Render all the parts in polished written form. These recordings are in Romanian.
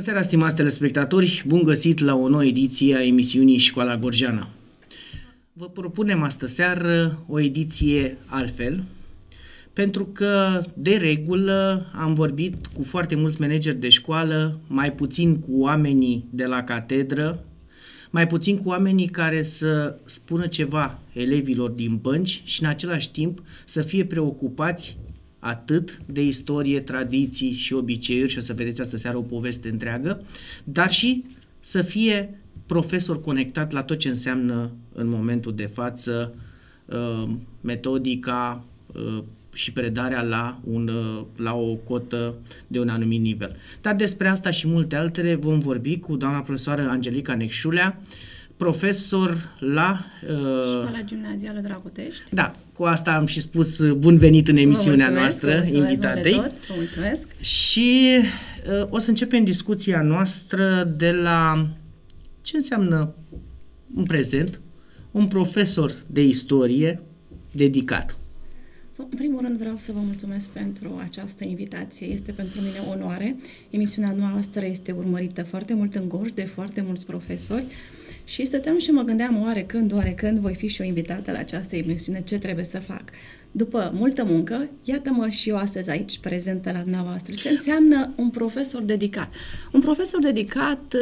Bună seara, stimați telespectatori! Bun găsit la o nouă ediție a emisiunii Școala Gorjeană. Vă propunem astăseară o ediție altfel, pentru că, de regulă, am vorbit cu foarte mulți manageri de școală, mai puțin cu oamenii de la catedră, mai puțin cu oamenii care să spună ceva elevilor din bănci și, în același timp, să fie preocupați atât de istorie, tradiții și obiceiuri, și o să vedeți astă seară o poveste întreagă, dar și să fie profesor conectat la tot ce înseamnă în momentul de față metodica și predarea la o cotă de un anumit nivel. Dar despre asta și multe altele vom vorbi cu doamna profesoară Angelica Necșulea, profesor la Școala Gimnazială Dragotești. Da, cu asta am și spus bun venit în emisiunea noastră, invitatei. Vă mulțumesc. Și o să începem discuția noastră de la ce înseamnă în prezent un profesor de istorie dedicat. În primul rând vreau să vă mulțumesc pentru această invitație. Este pentru mine onoare. Emisiunea noastră este urmărită foarte mult în Gorj de foarte mulți profesori. Și stăteam și mă gândeam oare când voi fi și eu invitată la această emisiune, ce trebuie să fac. După multă muncă, iată-mă și eu astăzi aici prezentă la dumneavoastră. Ce înseamnă un profesor dedicat? Un profesor dedicat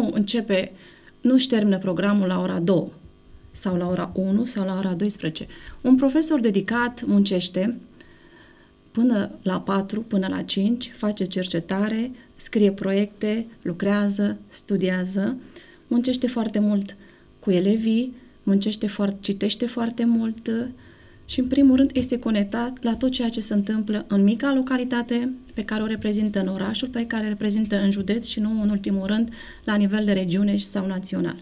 nu-și termină programul la ora 2 sau la ora 1 sau la ora 12. Un profesor dedicat muncește până la 4, până la 5, face cercetare, scrie proiecte, lucrează, studiază, muncește foarte mult cu elevii, citește foarte mult și, în primul rând, este conectat la tot ceea ce se întâmplă în mica localitate pe care o reprezintă în orașul, pe care o reprezintă în județ și nu, în ultimul rând, la nivel de regiune sau național.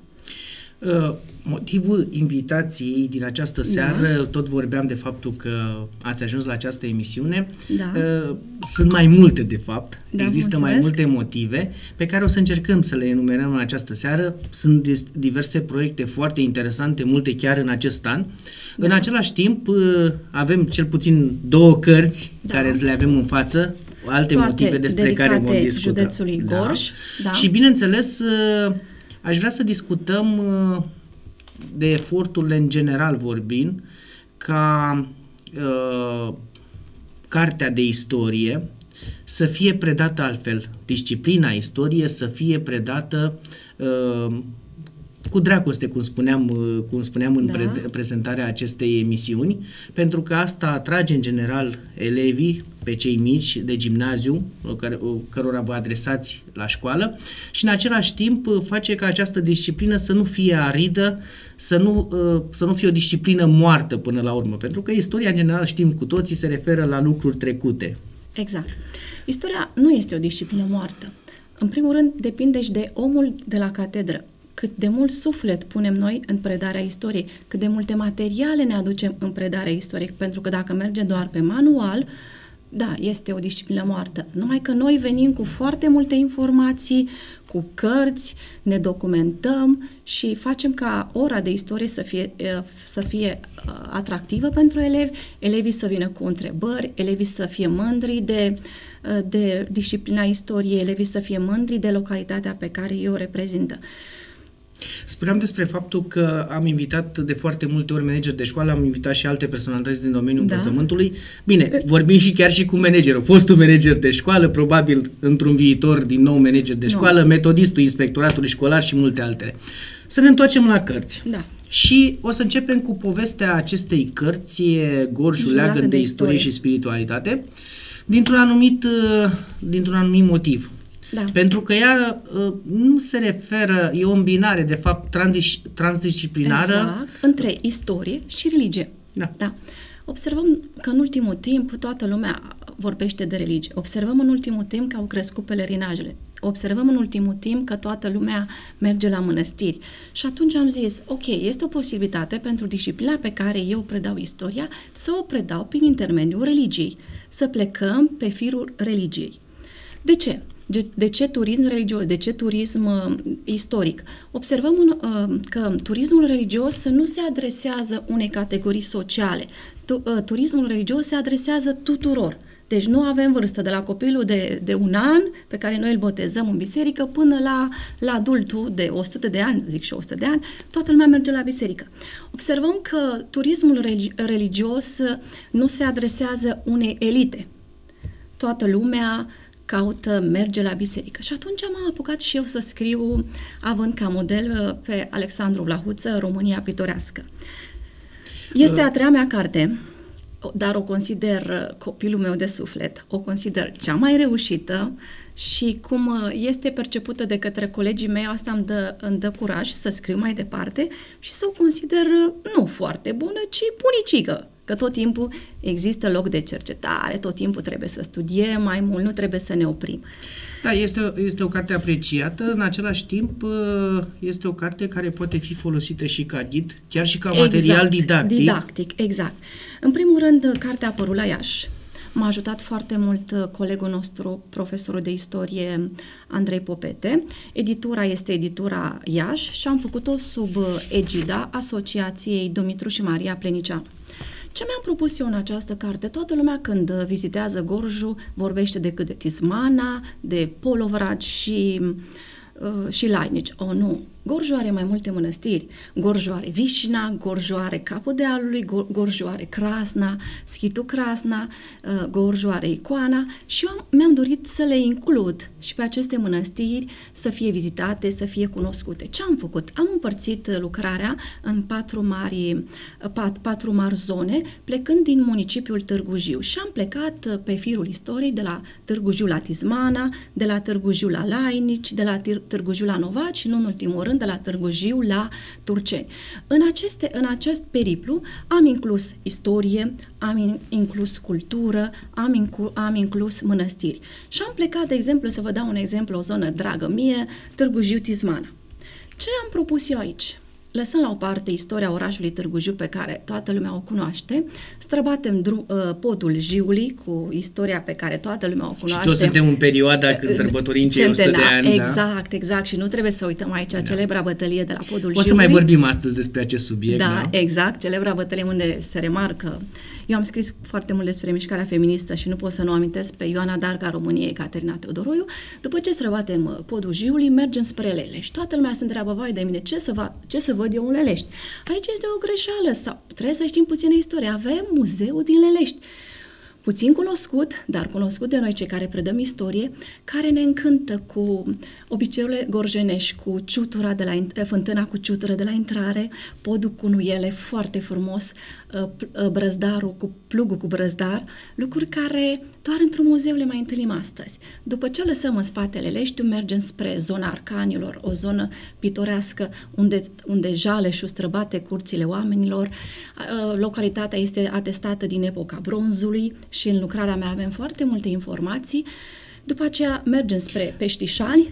Motivul invitației din această seară, tot vorbeam de faptul că ați ajuns la această emisiune, sunt mai multe de fapt, există mai multe motive pe care o să încercăm să le enumerăm în această seară. Sunt diverse proiecte foarte interesante, multe chiar în acest an. În același timp avem cel puțin 2 cărți care le avem în față, alte motive despre care vom discuta. Județului Gorj. Și bineînțeles aș vrea să discutăm de eforturile în general vorbind, ca cartea de istorie să fie predată altfel, disciplina istorie să fie predată cu dragoste, cum spuneam în prezentarea acestei emisiuni, pentru că asta atrage în general elevii, pe cei mici de gimnaziu, cărora vă adresați la școală, și în același timp face ca această disciplină să nu fie aridă, să nu fie o disciplină moartă până la urmă, pentru că istoria, în general, știm cu toții, se referă la lucruri trecute. Exact. Istoria nu este o disciplină moartă. În primul rând, depinde și de omul de la catedră. Cât de mult suflet punem noi în predarea istoriei, cât de multe materiale ne aducem în predarea istoriei, pentru că dacă merge doar pe manual, da, este o disciplină moartă. Numai că noi venim cu foarte multe informații, cu cărți, ne documentăm și facem ca ora de istorie să fie atractivă pentru elevi, elevii să vină cu întrebări, elevii să fie mândri de disciplina istoriei, elevii să fie mândri de localitatea pe care ei o reprezintă. Spuneam despre faptul că am invitat de foarte multe ori manageri de școală, am invitat și alte personalități din domeniul învățământului. Bine, vorbim și chiar și cu managerul, fostul manager de școală, probabil într-un viitor din nou manager de școală, metodistul inspectoratului școlar și multe altele. Să ne întoarcem la cărți. Da. Și o să începem cu povestea acestei cărți, Gorjul leagăn de istorie și spiritualitate, dintr-un anumit motiv. Da. Pentru că ea nu se referă, e o îmbinare, de fapt, transdisciplinară. Exact, între istorie și religie. Da. Observăm că în ultimul timp toată lumea vorbește de religie. Observăm în ultimul timp că au crescut pelerinajele. Observăm în ultimul timp că toată lumea merge la mănăstiri. Și atunci am zis, ok, este o posibilitate pentru disciplina pe care eu predau istoria să o predau prin intermediul religiei. Să plecăm pe firul religiei. De ce? De ce turism religios? De ce turism istoric? Observăm că turismul religios nu se adresează unei categorii sociale. Turismul religios se adresează tuturor. Deci nu avem vârstă, de la copilul de 1 an, pe care noi îl botezăm în biserică, până la adultul de 100 de ani, zic și 100 de ani, toată lumea merge la biserică. Observăm că turismul religios nu se adresează unei elite. Toată lumea merge la biserică. Și atunci m-am apucat și eu să scriu, având ca model pe Alexandru Vlahuță, România pitorească. Este a 3-a mea carte, dar o consider copilul meu de suflet, o consider cea mai reușită și cum este percepută de către colegii mei, asta îmi dă curaj să scriu mai departe și să o consider nu foarte bună, ci bunicică. Că tot timpul există loc de cercetare, tot timpul trebuie să studiem mai mult, nu trebuie să ne oprim. Da, este o carte apreciată, în același timp este o carte care poate fi folosită și ca ghid, chiar și ca material didactic. Exact. În primul rând, cartea a apărut la Iași. M-a ajutat foarte mult colegul nostru, profesorul de istorie Andrei Popete. Editura este editura Iași și am făcut-o sub egida Asociației Dumitru și Maria Plenicianu. Ce mi-am propus eu în această carte? Toată lumea când vizitează Gorjul vorbește decât de Tismana, de Polovrat și Lainici. Nu! Gorjul are mai multe mănăstiri. Gorjul are Vișina, Gorjul are Capul Dealului, Gorjul are Crasna, Schitul Crasna, Gorjul are Icoana și eu mi-am dorit să le includ și pe aceste mănăstiri să fie vizitate, să fie cunoscute. Ce am făcut? Am împărțit lucrarea în 4 mari zone, plecând din municipiul Târgu Jiu și am plecat pe firul istoriei de la Târgu Jiu la Tismana, de la Târgu Jiu la Lainici, de la Târgu Jiu la Novaci și, nu în ultimul rând, de la Târgu Jiu la Turceni. În acest periplu am inclus istorie, am inclus cultură, am inclus mănăstiri. Și am plecat, de exemplu, să vă dau un exemplu, o zonă dragă mie, Târgu Jiu-Tismana. Ce am propus eu aici? Lăsând la o parte istoria orașului Târgu Jiu, pe care toată lumea o cunoaște, străbatem podul Jiului cu istoria pe care toată lumea o cunoaște. Și toți suntem în perioada când sărbătorim cei 100 de ani. Exact. Și nu trebuie să uităm aici celebra bătălie de la podul Jiului. O să mai vorbim astăzi despre acest subiect. Da, exact, celebra bătălie unde se remarcă. Eu am scris foarte mult despre mișcarea feministă și nu pot să nu amintesc pe Ioana Darga României, Caterina Teodoroiu. După ce străbatem podul Jiului, mergem spre Lelești. Toată lumea se întreabă, vai de mine, ce să văd eu în Lelești? Aici este o greșeală sau trebuie să știm puțină istorie. Avem muzeul din Lelești. Puțin cunoscut, dar cunoscut de noi cei care predăm istorie, care ne încântă cu obiceiurile gorjenești, cu ciutura fântâna cu ciutură de la intrare, podul cu nuiele foarte frumos, brăzdarul cu plugul cu brăzdar, lucruri care doar într-un muzeu le mai întâlnim astăzi. După ce lăsăm în spatele Leștiu, mergem spre zona Arcanilor, o zonă pitorească unde Jaleșul străbate curțile oamenilor. Localitatea este atestată din epoca bronzului și în lucrarea mea avem foarte multe informații. După aceea mergem spre Peștișani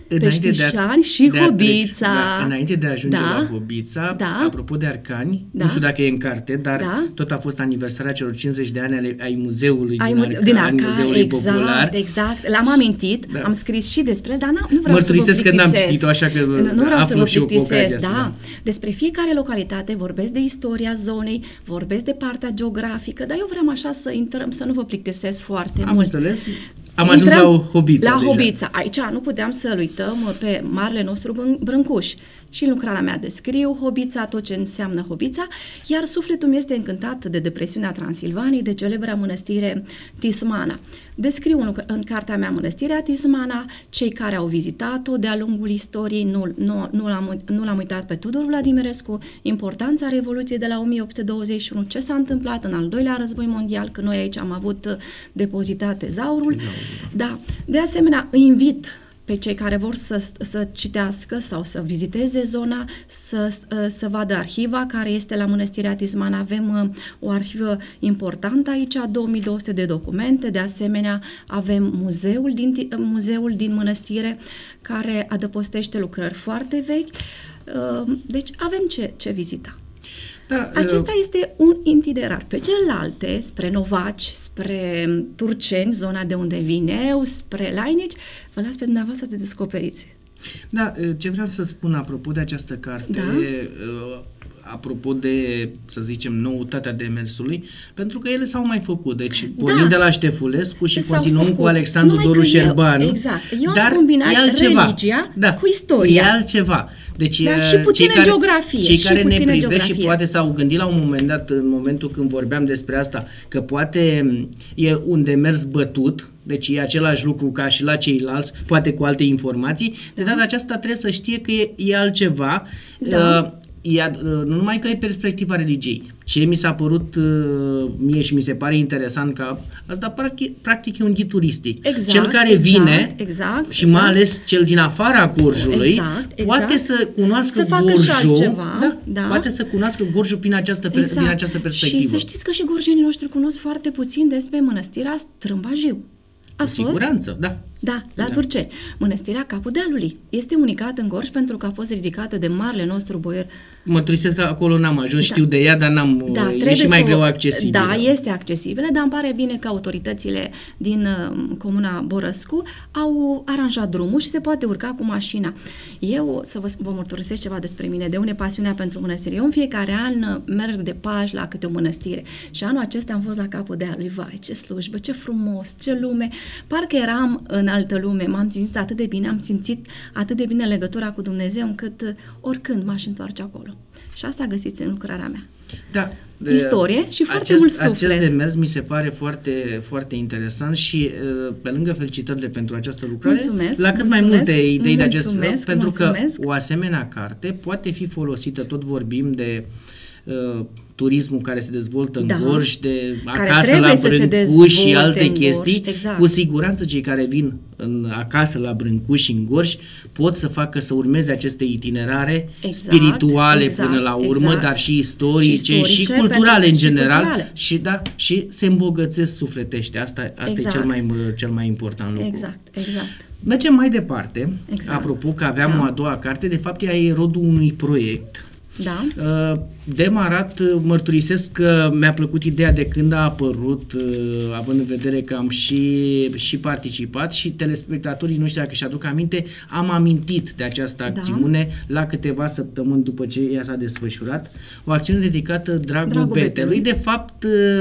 și Hobița. Înainte de a ajunge la Hobița, apropo de Arcani, nu știu dacă e în carte, dar tot a fost aniversarea celor 50 de ani ai muzeului din Arcani, muzeului popular. Exact, l-am amintit, am scris și despre el, dar nu vreau mărturisesc că n-am citit-o, așa că nu vreau să vă plictisesc. Despre fiecare localitate vorbesc de istoria zonei, vorbesc de partea geografică, dar eu vreau așa să intrăm, să nu vă plictisesc foarte mult. Am înțeles. Am ajuns la Hobița. La Hobița. Aici nu puteam să-l uităm pe marele nostru Brâncuș. Și în lucrarea mea descriu Hobița, tot ce înseamnă Hobița, iar sufletul meu este încântat de depresiunea Transilvaniei, de celebra mănăstire Tismana. Descriu în cartea mea Mănăstirea Tismana, cei care au vizitat-o de-a lungul istoriei, nu l-am uitat pe Tudor Vladimirescu, importanța Revoluției de la 1821, ce s-a întâmplat în al doilea război mondial, că noi aici am avut depozitat tezaurul. Da. De asemenea, îi invit pe cei care vor să citească sau să viziteze zona, să vadă arhiva care este la Mănăstirea Tismana. Avem o arhivă importantă aici, 2200 de documente, de asemenea avem muzeul din mănăstire care adăpostește lucrări foarte vechi, deci avem ce vizita. Da, acesta este un itinerar. Pe celelalte, spre Novaci, spre Turceni, zona de unde vin eu, spre Lainici, vă las pe dumneavoastră să descoperiți. Da, ce vreau să spun apropo de această carte, apropo de, să zicem, noutatea demersului, pentru că ele s-au mai făcut. Deci, pornind de la Ștefulescu și continuăm cu Alexandru Doru Șerbanu. Exact. Eu am combinat religia cu istoria. E altceva. Deci, și puțină geografie. Cei care ne privesc și poate s-au gândit la un moment dat, în momentul când vorbeam despre asta, că poate e un demers bătut, deci e același lucru ca și la ceilalți, poate cu alte informații, de data aceasta trebuie să știe că e altceva, nu numai că e perspectiva religiei. Ce mi s-a părut mie și mi se pare interesant că asta practic e un ghid turistic. Cel care vine și mai ales cel din afara Gorjului poate să cunoască Gorjul, poate să cunoască Gorjul din această perspectivă. Și să știți că și gorjenii noștri cunosc foarte puțin despre mănăstirea Strâmbajiu. Siguranță, da. Da, la Turceni. Mănăstirea Capul Dealului este unicată în Gorj pentru că a fost ridicată de marele nostru boier. Mărturisesc că acolo n-am ajuns, știu de ea, dar e și mai greu accesibilă. Da, este accesibilă, dar îmi pare bine că autoritățile din comuna Borăscu au aranjat drumul și se poate urca cu mașina. Eu, să vă mărturisesc ceva despre mine, de unde pasiunea pentru mănăstire. Eu în fiecare an merg de pași la câte o mănăstire și anul acesta am fost la Capul Dealului. Vai, ce slujbă, ce frumos, ce lume, parcă eram în altă lume, m-am simțit atât de bine, am simțit atât de bine legătura cu Dumnezeu încât oricând m-aș întoarce acolo. Și asta găsiți în lucrarea mea. Da. Istorie și foarte mult suflet. Acest demers mi se pare foarte, foarte interesant și pe lângă felicitările pentru această lucrare, la cât mai multe idei de acest fel, pentru că o asemenea carte poate fi folosită, tot vorbim de turismul care se dezvoltă în Gorj, de acasă la Brâncuș și alte chestii. Cu siguranță cei care vin acasă la Brâncuș și în Gorj pot să facă, să urmeze aceste itinerare spirituale până la urmă, dar și istorice și culturale în general și se îmbogățesc sufletește. Asta e cel mai important lucru. Exact. Mergem mai departe. Apropo că aveam o a doua carte, de fapt ea e rodul unui proiect. Demarat, mărturisesc că mi-a plăcut ideea de când a apărut, având în vedere că am și participat și telespectatorii noștri, dacă și-aduc aminte, am amintit de această acțiune la câteva săptămâni după ce ea s-a desfășurat. O acțiune dedicată Dragul Betelui. De fapt,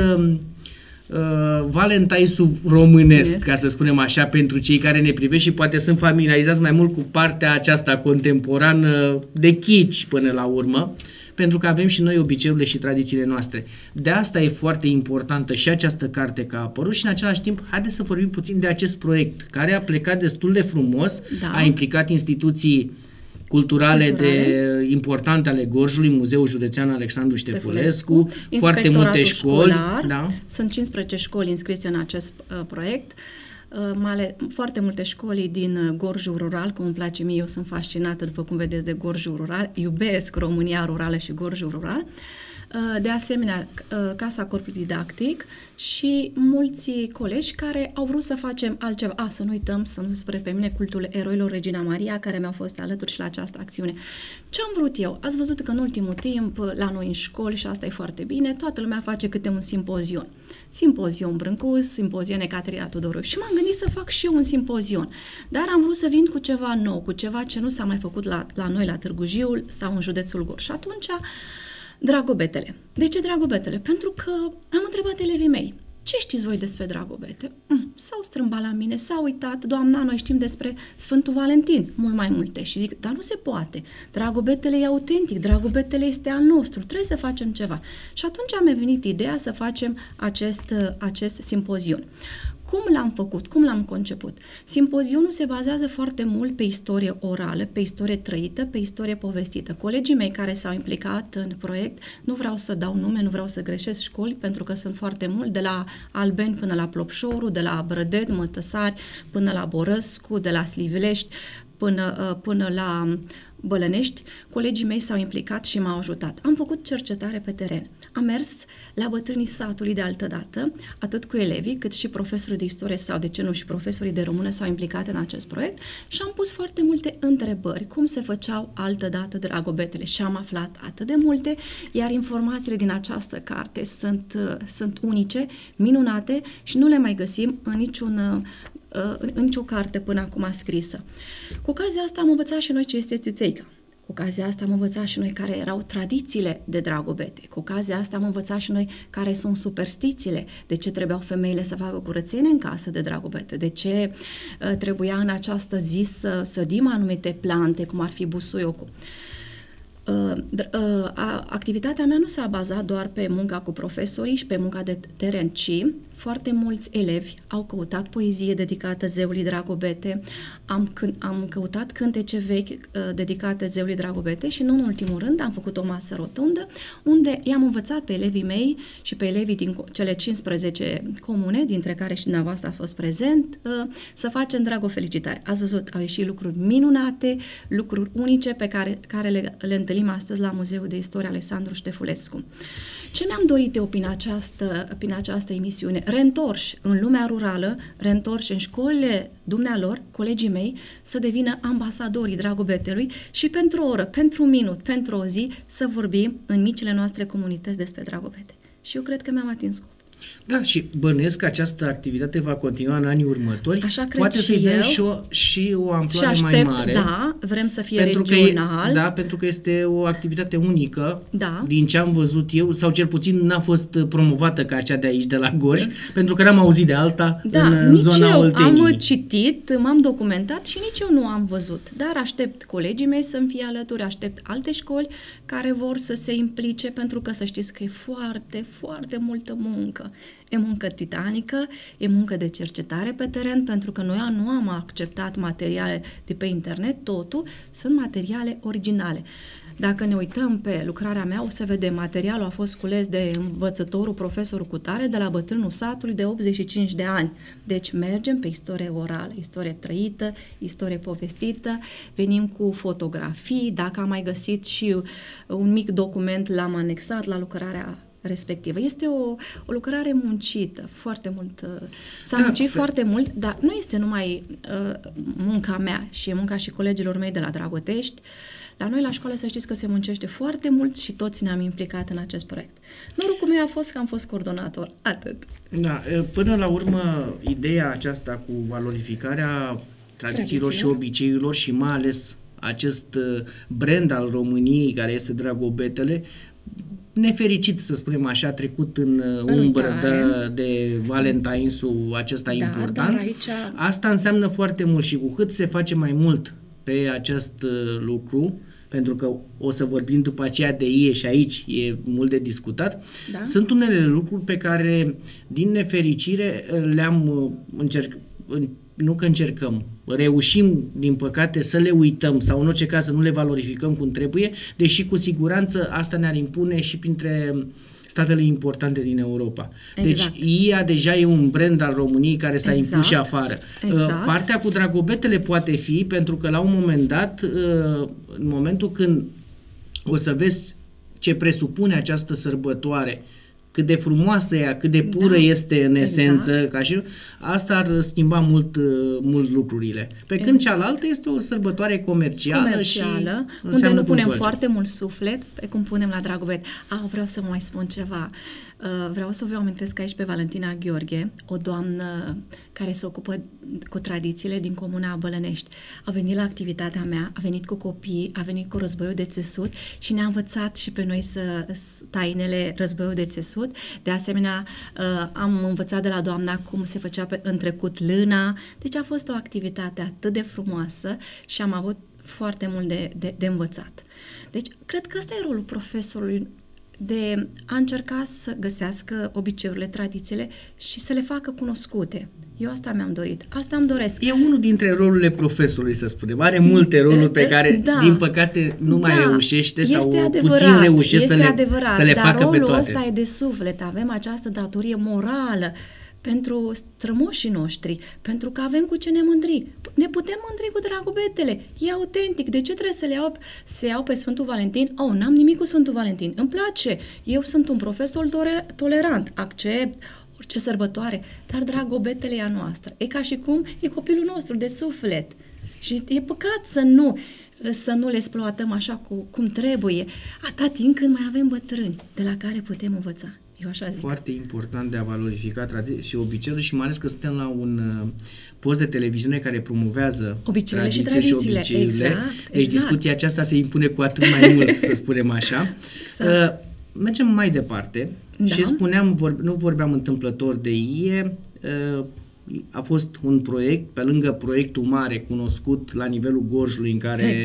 Valentine-ul românesc, ca să spunem așa, pentru cei care ne privesc și poate sunt familiarizați mai mult cu partea aceasta contemporană de kitsch până la urmă, pentru că avem și noi obiceiurile și tradițiile noastre. De asta e foarte importantă și această carte că a apărut și în același timp, haideți să vorbim puțin de acest proiect, care a plecat destul de frumos, a implicat instituții culturale importante ale Gorjului, Muzeul Județean Alexandru Ștefulescu, foarte multe școli. Sunt 15 școli înscrise în acest proiect, foarte multe școli din Gorjul rural, cum îmi place mie, eu sunt fascinată, după cum vedeți, de Gorjul rural, iubesc România rurală și Gorjul rural. De asemenea, Casa Corpului Didactic și mulți colegi care au vrut să facem altceva. Să nu uităm, să nu spune pe mine, cultul eroilor Regina Maria, care mi-au fost alături și la această acțiune. Ce am vrut eu? Ați văzut că în ultimul timp, la noi în școli, și asta e foarte bine, toată lumea face câte un simpozion. Simpozion Brâncuș, simpozion Ecateria Tudorovici. Și m-am gândit să fac și eu un simpozion. Dar am vrut să vin cu ceva nou, cu ceva ce nu s-a mai făcut la noi, la Târgu Jiu sau în județul Gorj. Și atunci, Dragobetele. De ce Dragobetele? Pentru că am întrebat elevii mei, ce știți voi despre Dragobete? S-au strâmbat la mine, s-au uitat, doamna, noi știm despre Sfântul Valentin, mult mai multe. Și zic, dar nu se poate, Dragobetele e autentic, Dragobetele este al nostru, trebuie să facem ceva. Și atunci mi-a venit ideea să facem acest simpozion. Cum l-am făcut? Cum l-am conceput? Simpozionul se bazează foarte mult pe istorie orală, pe istorie trăită, pe istorie povestită. Colegii mei care s-au implicat în proiect, nu vreau să dau nume, nu vreau să greșesc școli, pentru că sunt foarte mult, de la Albeni până la Plopșoru, de la Brădet, Mătăsari, până la Borăscu, de la Slivilești, până la Bălănești, colegii mei s-au implicat și m-au ajutat. Am făcut cercetare pe teren. Am mers la bătrânii satului de altădată, atât cu elevii, cât și profesorii de istorie sau, de ce nu, și profesorii de română s-au implicat în acest proiect și am pus foarte multe întrebări. Cum se făceau altădată Dragobetele? Și am aflat atât de multe, iar informațiile din această carte sunt unice, minunate și nu le mai găsim în nicio carte până acum scrisă. Cu ocazia asta am învățat și noi ce este țițeica. Cu ocazia asta am învățat și noi care erau tradițiile de dragobete. Cu ocazia asta am învățat și noi care sunt superstițiile. De ce trebuiau femeile să facă curățenie în casă de dragobete? De ce trebuia în această zi să sădim anumite plante, cum ar fi busuiocul? Activitatea mea nu s-a bazat doar pe munca cu profesorii și pe munca de teren, ci foarte mulți elevi au căutat poezie dedicată zeului Dragobete, am căutat cântece vechi dedicate zeului Dragobete și, nu în ultimul rând, am făcut o masă rotundă unde i-am învățat pe elevii mei și pe elevii din cele 15 comune, dintre care și dumneavoastră a fost prezent, să facem dragofelicitare. Ați văzut, au ieșit lucruri minunate, lucruri unice pe care le întâlnim astăzi la Muzeul de Istorie Alexandru Ștefulescu. Ce mi-am dorit eu prin această emisiune? Reîntorși în lumea rurală, reîntorși în școlile dumnealor, colegii mei, să devină ambasadorii Dragobetelui și pentru o oră, pentru un minut, pentru o zi, să vorbim în micile noastre comunități despre Dragobete. Și eu cred că mi-am atins scopul. Da, și bănuiesc că această activitate va continua în anii următori. Așa cred. Poate să-i dăm și o amploare mai mare. Da, vrem să fie regional. Da, pentru că este o activitate unică, da, din ce am văzut eu, sau cel puțin n-a fost promovată ca cea de aici, de la Gorj, pentru că n-am auzit de alta în zona Olteniei. Am citit, m-am documentat și nici eu nu am văzut. Dar aștept colegii mei să-mi fie alături, aștept alte școli care vor să se implice, pentru că să știți că e foarte, foarte multă muncă. E muncă titanică, e muncă de cercetare pe teren, pentru că noi nu am acceptat materiale de pe internet, totul sunt materiale originale. Dacă ne uităm pe lucrarea mea, o să vedem, materialul a fost cules de învățătorul, profesorul cutare, de la bătrânul satului de 85 de ani. Deci mergem pe istorie orală, istorie trăită, istorie povestită, venim cu fotografii, dacă am mai găsit și un mic document, l-am anexat la lucrarea respectivă. Este o lucrare muncită, foarte mult. S-a muncit foarte mult, dar nu este numai munca mea, și e munca și colegilor mei de la Dragotești. La noi la școală să știți că se muncește foarte mult și toți ne-am implicat în acest proiect. Norocul meu a fost că am fost coordonator. Atât. Da, până la urmă, ideea aceasta cu valorificarea tradițiilor și obiceiurilor și mai ales acest brand al României care este Dragobetele, nefericit, să spunem așa, trecut în umbră de Valentine's-ul acesta important. Aici... Asta înseamnă foarte mult și cu cât se face mai mult pe acest lucru, pentru că o să vorbim după aceea de IE și aici e mult de discutat, sunt unele lucruri pe care, din nefericire, le-am reușim, din păcate, să le uităm sau în orice caz să nu le valorificăm cum trebuie, deși cu siguranță asta ne-ar impune și printre statele importante din Europa. Exact. Deci IA deja e un brand al României care s-a impus și afară. Exact. Partea cu Dragobetele poate fi, pentru că la un moment dat, în momentul când o să vezi ce presupune această sărbătoare, cât de frumoasă e, cât de pură este în esență, ca și asta ar schimba mult lucrurile. Pe când cealaltă este o sărbătoare comercială și unde nu punem foarte mult suflet, pe cum punem la Dragobete. Vreau să mai spun ceva. Vreau să vă amintesc aici pe Valentina Gheorghe, o doamnă care se ocupă cu tradițiile din comuna Bălănești. A venit la activitatea mea, a venit cu copii, a venit cu războiul de țesut și ne-a învățat și pe noi tainele războiul de țesut. De asemenea, am învățat de la doamna cum se făcea în trecut lâna. Deci a fost o activitate atât de frumoasă și am avut foarte mult de învățat. Deci, cred că ăsta e rolul profesorului, de a încerca să găsească obiceiurile, tradițiile și să le facă cunoscute. Eu asta mi-am dorit. Asta îmi doresc. E unul dintre rolurile profesorului, să spunem. Are multe roluri pe care, din păcate, nu mai reușește sau puțin reușește să le facă pe toate. Rolul ăsta e de suflet. Avem această datorie morală pentru strămoșii noștri, pentru că avem cu ce ne mândri. Ne putem mândri cu Dragobetele. E autentic. De ce trebuie să iau pe Sfântul Valentin? N-am nimic cu Sfântul Valentin. Îmi place. Eu sunt un profesor tolerant. Accept orice sărbătoare. Dar Dragobetele e a noastră. E ca și cum e copilul nostru de suflet. Și e păcat să nu le exploatăm așa cum trebuie, atât timp când mai avem bătrâni de la care putem învăța. Eu așa zic. Foarte important de a valorifica tradiții și obiceiuri și mai ales că suntem la un post de televiziune care promovează obiceiurile și tradițiile. tradițiile. Exact, deci discuția aceasta se impune cu atât mai mult, să spunem așa. Exact. Mergem mai departe și spuneam, nu vorbeam întâmplător de IE, a fost un proiect, pe lângă proiectul mare cunoscut la nivelul Gorjului, în care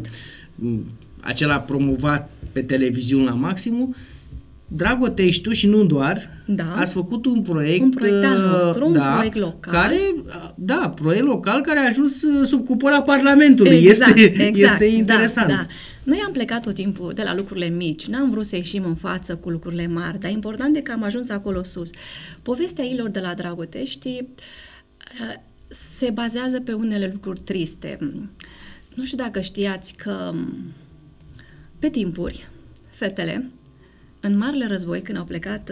acela promovat pe televiziune la maximum, Dragoteștiul și nu doar, ați făcut un proiect al nostru, un proiect local. Proiect local care a ajuns sub cupola Parlamentului. Exact. Este interesant. Da. Noi am plecat tot timpul de la lucrurile mici, n-am vrut să ieșim în față cu lucrurile mari, dar important e că am ajuns acolo sus. Povestea ilor de la Dragotești se bazează pe unele lucruri triste. Nu știu dacă știați că pe timpuri, fetele, în Marele Război, când au plecat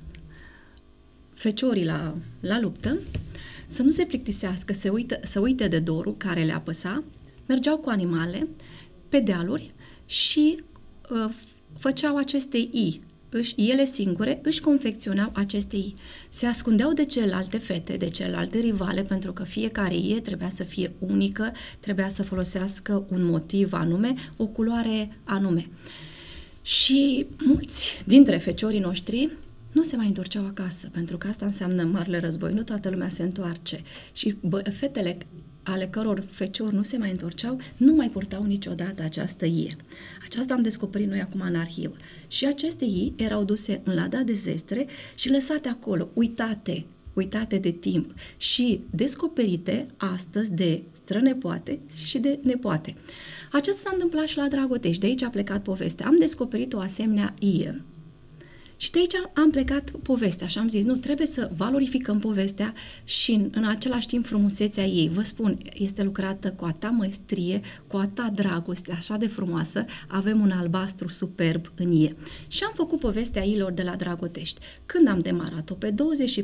feciorii la luptă, să nu se plictisească, să uite de dorul care le apăsa, mergeau cu animale pe dealuri și făceau aceste i. Ele singure își confecționau aceste i. Se ascundeau de celelalte fete, de celelalte rivale, pentru că fiecare ie trebuia să fie unică, trebuia să folosească un motiv anume, o culoare anume. Și mulți dintre feciorii noștri nu se mai întorceau acasă, pentru că asta înseamnă Marele Război, nu toată lumea se întoarce. Și fetele ale căror feciori nu se mai întorceau, nu mai purtau niciodată această ie. Aceasta am descoperit noi acum în arhivă. Și aceste ii erau duse în lada de zestre și lăsate acolo, uitate de timp și descoperite astăzi de strănepoate și de nepoate. Aceasta s-a întâmplat și la Dragotești, de aici a plecat povestea. Am descoperit o asemenea ie. Și de aici am plecat povestea și am zis, nu, trebuie să valorificăm povestea și în același timp frumusețea ei. Vă spun, este lucrată cu atâta măestrie, cu atâta dragoste, așa de frumoasă, avem un albastru superb în ei. Și am făcut povestea ilor de la Dragotești. Când am demarat-o? Pe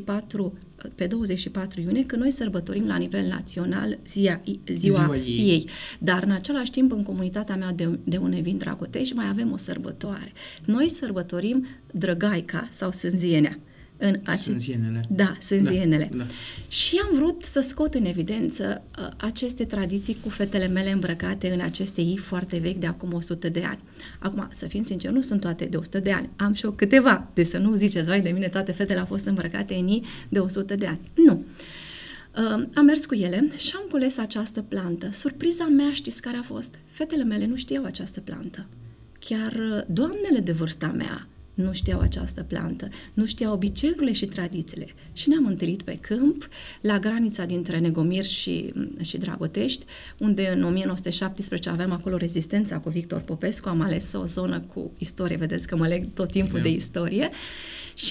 24 iunie, când noi sărbătorim la nivel național ziua ei. Dar în același timp, în comunitatea mea de unde vin Dragotești, mai avem o sărbătoare. Noi sărbătorim Drăgaica sau Sânzienea. Sânzienele. Da, sânzienele. Da. Și am vrut să scot în evidență aceste tradiții cu fetele mele îmbrăcate în aceste ii foarte vechi de acum 100 de ani. Acum, să fim sinceri, nu sunt toate de 100 de ani. Am și eu câteva. Deci să nu ziceți, vai de mine, toate fetele au fost îmbrăcate în ii de 100 de ani. Nu. Am mers cu ele și am cules această plantă. Surpriza mea, știți care a fost? Fetele mele nu știau această plantă. Chiar doamnele de vârsta mea nu știau această plantă, nu știau obiceiurile și tradițiile. Și ne-am întâlnit pe câmp, la granița dintre Negomir și Dragotești, unde în 1917 aveam acolo rezistența cu Victor Popescu, am ales o zonă cu istorie, vedeți că mă leg tot timpul de istorie, și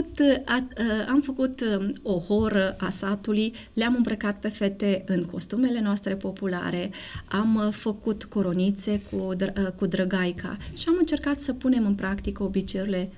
am făcut o horă a satului, le-am îmbrăcat pe fete în costumele noastre populare, am făcut coronițe cu drăgaica și am încercat să punem în practică obiceiurile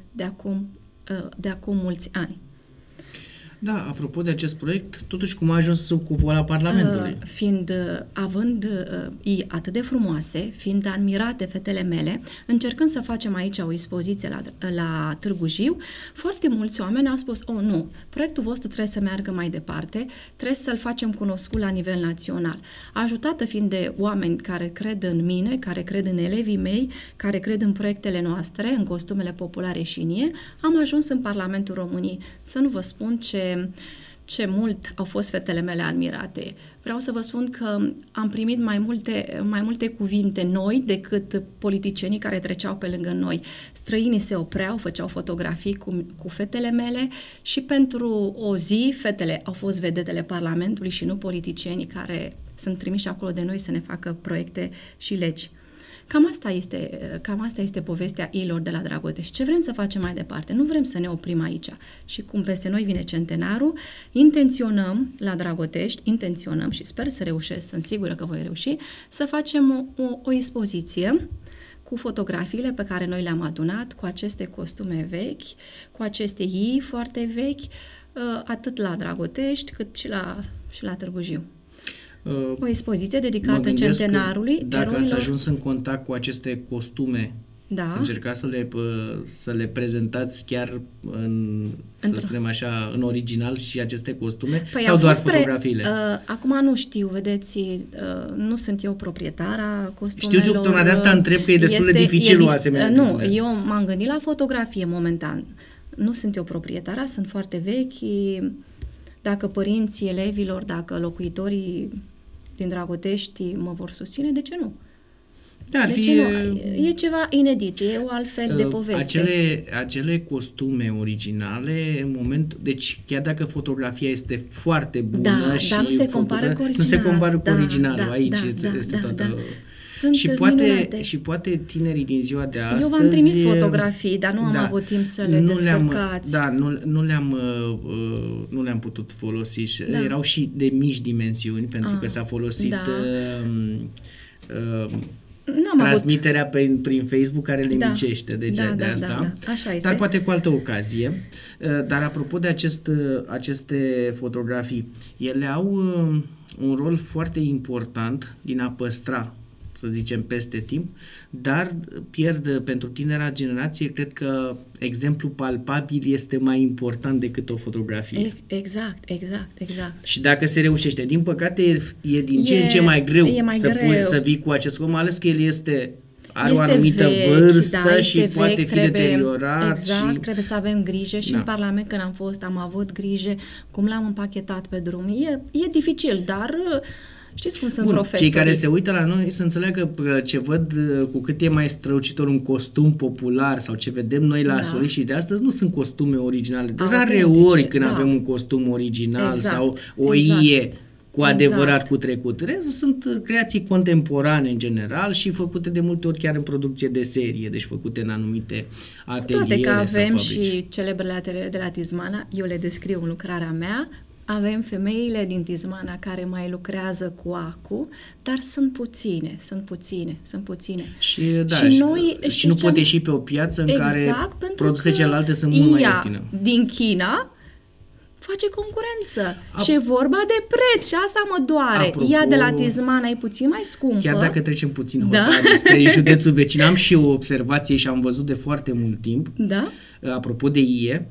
de acum mulți ani. Da, apropo de acest proiect, totuși cum a ajuns sub cupola Parlamentului? Având atât de frumoase, fiind admirate fetele mele, încercând să facem aici o expoziție la Târgu Jiu, foarte mulți oameni au spus, nu, proiectul vostru trebuie să meargă mai departe, trebuie să-l facem cunoscut la nivel național. Ajutată fiind de oameni care cred în mine, care cred în elevii mei, care cred în proiectele noastre, în costumele populare și în ei, am ajuns în Parlamentul României. Să nu vă spun ce mult au fost fetele mele admirate. Vreau să vă spun că am primit mai multe cuvinte noi decât politicienii care treceau pe lângă noi. Străinii se opreau, făceau fotografii cu fetele mele și pentru o zi fetele au fost vedetele Parlamentului și nu politicienii care sunt trimiși acolo de noi să ne facă proiecte și legi. Cam asta este povestea ilor de la Dragotești. Ce vrem să facem mai departe? Nu vrem să ne oprim aici. Și cum peste noi vine centenarul, intenționăm la Dragotești, și sper să reușesc, sunt sigură că voi reuși, să facem o expoziție cu fotografiile pe care noi le-am adunat, cu aceste costume vechi, cu aceste ii foarte vechi, atât la Dragotești cât și la Târgu Jiu. O expoziție dedicată centenarului. Dacă ați ajuns în contact cu aceste costume Da. Să încercați să le prezentați chiar să spunem așa, în original și aceste costume, sau doar fotografiile? Acum nu știu, vedeți, nu sunt eu proprietara costumelor. Știu, tocmai de asta întreb că e destul de dificil o asemenea. Nu, eu m-am gândit la fotografie momentan. Nu sunt eu proprietara, sunt foarte vechi. Dacă părinții elevilor, dacă locuitorii din Dragotești mă vor susține, de ce nu? E ceva inedit, e o altfel de poveste. Acele costume originale, în moment, deci chiar dacă fotografia este foarte bună și dar nu se compară cu originalul. Nu se compară cu originalul, aici este toată... Și poate tinerii din ziua de astăzi... Eu v-am trimis fotografii, dar nu am avut timp să le descărcați. Nu le-am putut folosi și erau și de mici dimensiuni, pentru că s-a folosit transmiterea prin Facebook care le micește, deci de asta. Așa este. Dar poate cu altă ocazie. Dar apropo de aceste fotografii, ele au un rol foarte important din a păstra, să zicem, peste timp, dar pierd pentru tinera generație, cred că exemplul palpabil este mai important decât o fotografie. Exact. Și dacă se reușește, din păcate e din ce în ce mai greu să vii cu acest om, mai ales că el are o anumită vârstă și poate fi deteriorat. Exact, trebuie să avem grijă și în Parlament când am fost, am avut grijă cum l-am împachetat pe drum. E dificil, dar... Știți cum sunt profesorii? Cei care se uită la noi să înțeleagă că ce văd, cu cât e mai strălucitor un costum popular sau ce vedem noi la soliștii de astăzi, nu sunt costume originale. De rare ori când avem un costum original sau o ie cu adevărat cu trecut. Restul sunt creații contemporane în general și făcute de multe ori chiar în producție de serie, deci făcute în anumite ateliere. Toate că avem sau și celebrele ateliere de la Tizmana, eu le descriu în lucrarea mea. Avem femeile din Tizmana care mai lucrează cu acu, dar sunt puține. Și noi, și nu pot ieși pe o piață în care produse celelalte sunt mult mai ieftine. Din China face concurență și e vorba de preț și asta mă doare. Apropo, ea de la Tizmana e puțin mai scumpă. Chiar dacă trecem puțin spre județul vecin, am și o observație și am văzut de foarte mult timp. Apropo de ie,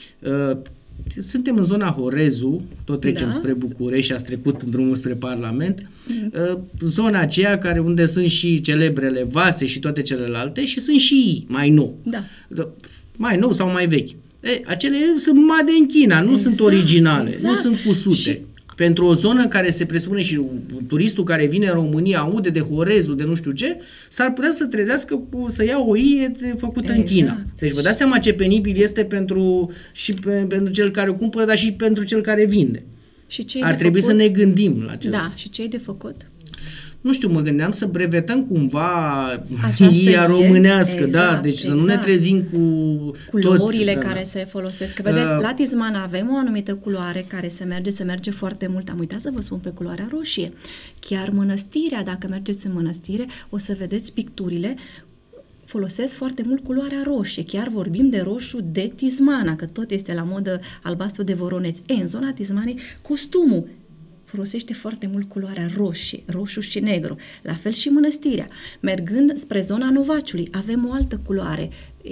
suntem în zona Horezu, tot trecem spre București și ați trecut în drumul spre Parlament, zona aceea unde sunt și celebrele vase și toate celelalte și sunt și mai nou. Mai nou sau mai vechi. Acele sunt made în China, nu sunt originale, nu sunt cusute. Pentru o zonă care se presupune și turistul care vine în România aude de Horezu, de nu știu ce, s-ar putea să trezească să ia o ie făcută în China. Deci vă dați seama ce penibil este pentru cel care o cumpără, dar și pentru cel care vinde. Ar trebui să ne gândim la acesta. Și ce e de făcut? Nu știu, mă gândeam să brevetăm cumva ia românească, deci să nu ne trezim cu culorile care se folosesc. Vedeți, la Tizmana avem o anumită culoare care se merge foarte mult. Am uitat să vă spun pe culoarea roșie. Chiar mănăstirea, dacă mergeți în mănăstire, o să vedeți picturile, folosesc foarte mult culoarea roșie. Chiar vorbim de roșu de Tizmana, că tot este la modă albastru de Voroneț. În zona Tizmanei, costumul folosește foarte mult culoarea roșie, roșu și negru. La fel și mănăstirea. Mergând spre zona Novaciului, avem o altă culoare.